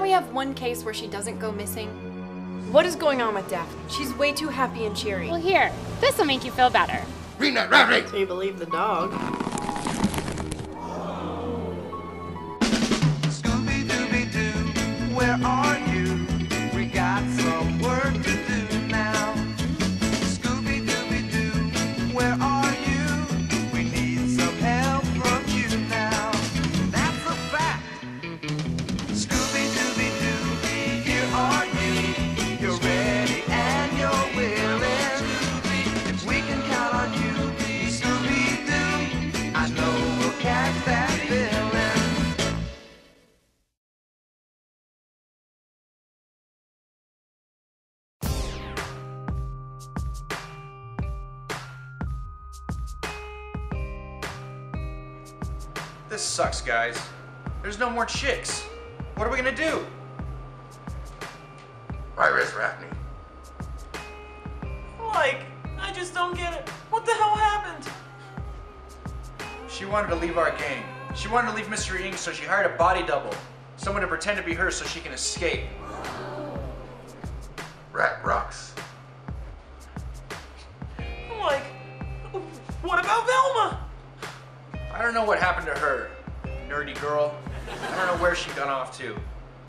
we have one case where she doesn't go missing? What is going on with Daphne? She's way too happy and cheery. Well, here, this will make you feel better. Bring that rabbit! So you believe the dog? Scooby-Dooby-Doo, where are you? We got some work to do now. Scooby-Dooby-Doo, where are you? We need some help from you now. That's a fact. Scooby-Dooby-Doo, here are you. You're ready and you're willing. If we can count on you, Scooby-Doo, I know we'll catch that villain. This sucks, guys. There's no more chicks. What are we gonna do? Where is Daphne? Like, I just don't get it. What the hell happened? She wanted to leave our gang. She wanted to leave Mystery Inc., so she hired a body double. Someone to pretend to be her so she can escape. Rat rocks. Like, what about Velma? I don't know what happened to her, nerdy girl. I don't know where she gone off to.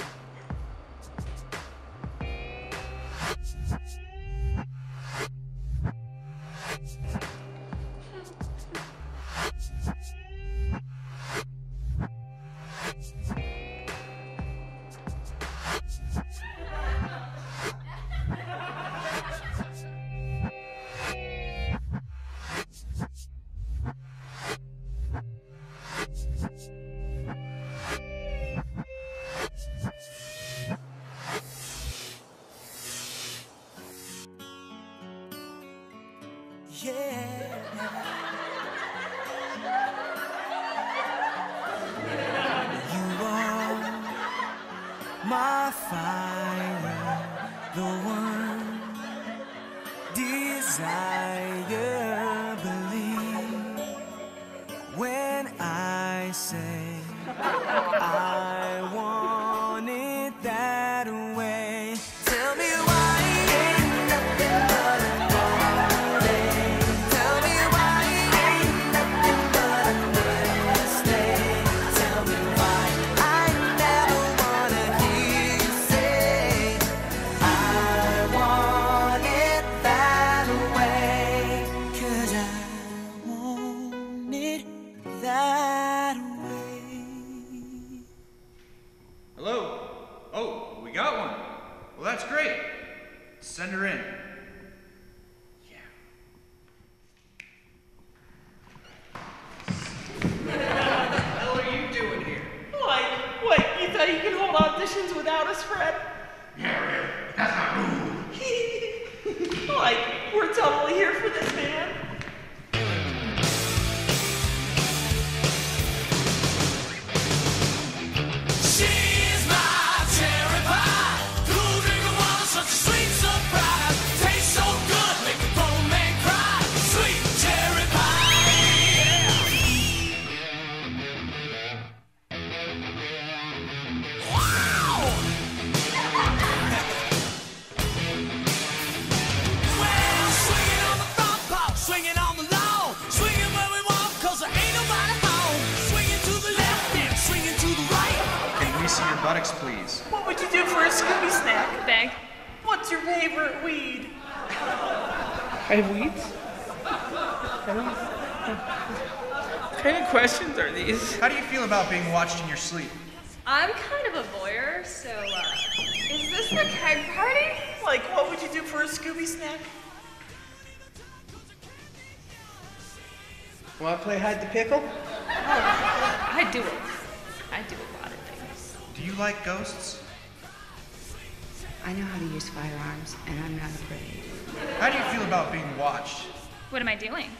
My fire, the one desire, believe when I say I want it that way. Tell me why ain't nothing but a day. Tell me why ain't nothing but a mistake. Tell me why I never wanna hear you say I want it that way. 'Cause I want it that way. Hello? Oh, we got one. Well, that's great. Send her in. Yeah. What the hell are you doing here? Like, what, you thought you could hold auditions without us, Fred? Yeah, really. That's not rude. Like, we're totally here for this, man. She's my cherry pie. Cool drinking water, such a sweet surprise. Tastes so good, make a grown man cry. Sweet cherry pie. Wow! Well, swinging on the front porch, swinging on the lawn, swinging where we want, 'cause there ain't nobody home. Swinging to the left and swinging to the right. Can we see your buttocks, please? What would you do for a Scooby snack? Bag. What's your favorite weed? I have weeds? What kind of questions are these? How do you feel about being watched in your sleep? I'm kind of a voyeur, so, is this the keg party? Like, what would you do for a Scooby snack? Want to play hide the pickle? I do it. I do a lot of things. Do you like ghosts? I know how to use firearms, and I'm not afraid. How do you feel about being watched? What am I doing?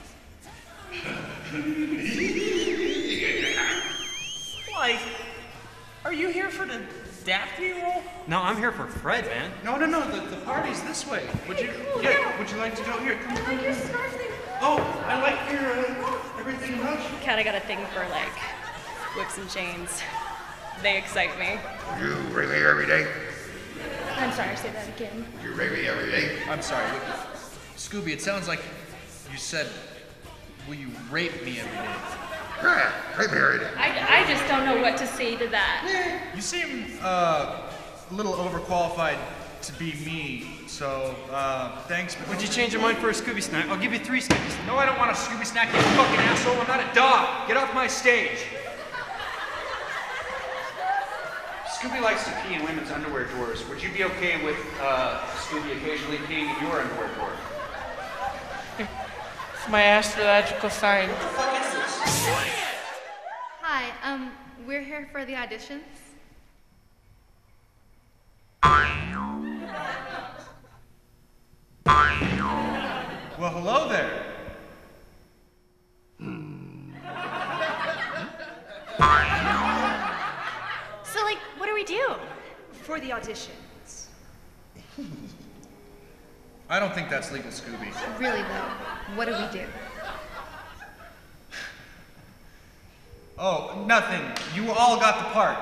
Like, are you here for the Daphne role? No, I'm here for Fred, man. No, the party's this way. Would you, cool, yeah, yeah. would you like to go here? Come I like your scarf thing. Oh, I like your, everything much. Kinda got a thing for, like, whips and chains. They excite me. You ring me every day? I'm sorry, say that again. You ring me every day? I'm sorry. Scooby, it sounds like you said, will you rape me every day? Yeah, rape me every day. I just don't know what to say to that. You seem a little overqualified to be me, so thanks. But Would you change your mind for a Scooby snack? I'll give you 3 Scoobies. No, I don't want a Scooby snack, you fucking asshole. I'm not a dog. Get off my stage. Scooby likes to pee in women's underwear drawers. Would you be okay with Scooby occasionally peeing in your underwear drawer? It's my astrological sign. What the fuck is this? Hi, we're here for the auditions. Well, hello there. So, like, what do we do? For the auditions. I don't think that's legal, Scooby. Really though, what do we do? Oh, nothing. You all got the part.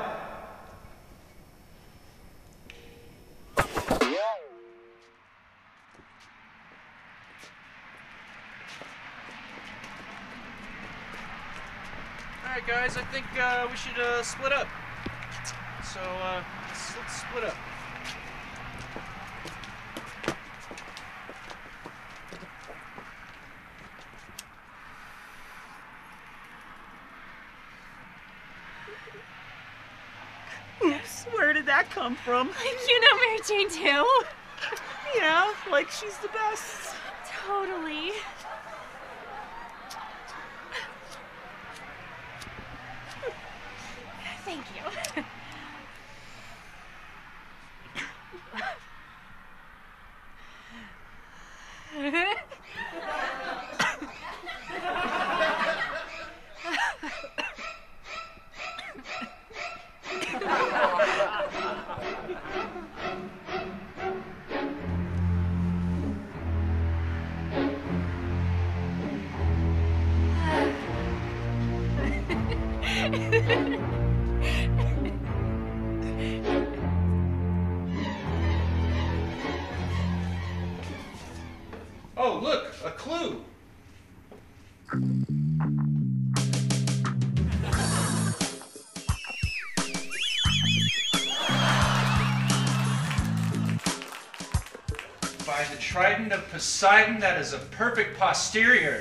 Alright guys, I think we should split up. So let's split up. Oops, where did that come from? You know Mary Jane too? Yeah, like she's the best. Totally. Thank you. Oh, look, a clue. By the trident of Poseidon, that is a perfect posterior.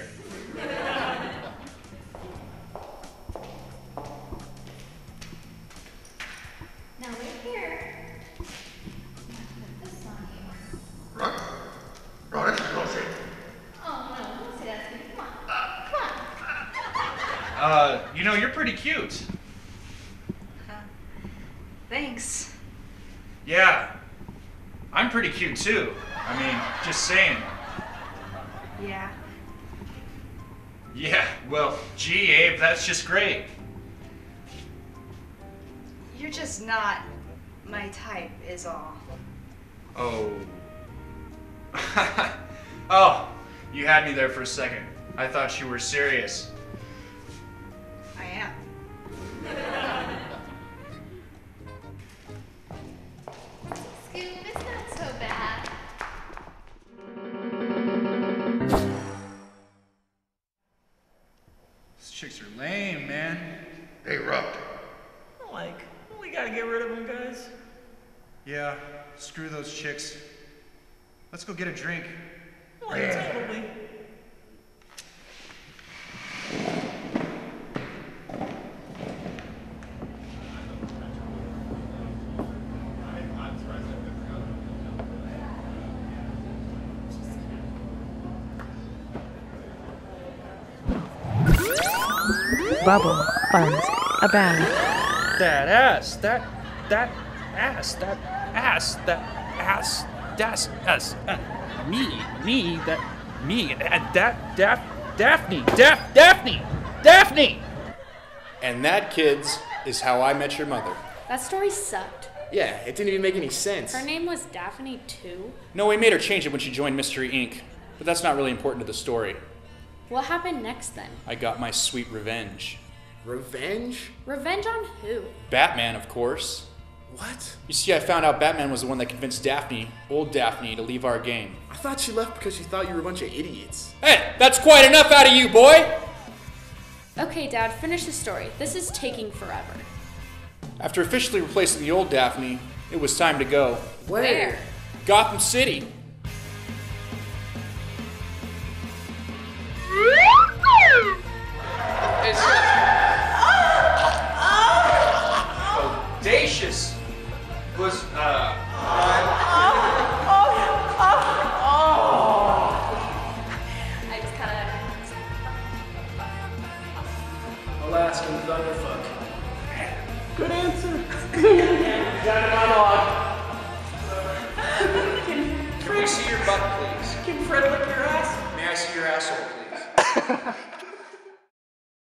Now we're here. Put this on you. Run. Run, this is bullshit. Oh no, don't say that to me. Come on. Come on. You know, you're pretty cute. Thanks. Yeah, I'm pretty cute too. I mean, just saying. Yeah. Yeah, well, gee, Abe, that's just great. You're just not my type, is all. Oh. Oh, you had me there for a second. I thought you were serious. I am. Scoop, it's not so bad. These chicks are lame, man. They roughed. Like, we gotta get rid of them, guys. Yeah, screw those chicks. Let's go get a drink. Like, totally. Bubble fuzz about. That ass, that ass, Daphne! And that, kids, is how I met your mother. That story sucked. Yeah, it didn't even make any sense. Her name was Daphne too? No, we made her change it when she joined Mystery Inc., but that's not really important to the story. What happened next then? I got my sweet revenge. Revenge? Revenge on who? Batman, of course. What? You see, I found out Batman was the one that convinced Daphne, old Daphne, to leave our gang. I thought she left because she thought you were a bunch of idiots. Hey, that's quite enough out of you, boy! Okay, Dad, finish the story. This is taking forever. After officially replacing the old Daphne, it was time to go. Where? Gotham City. It's audacious was I just kind Alaskan Thunderfuck. Good answer. Got a monologue. Can we see your butt, please? Can Fred lick your ass? May I see your asshole, please?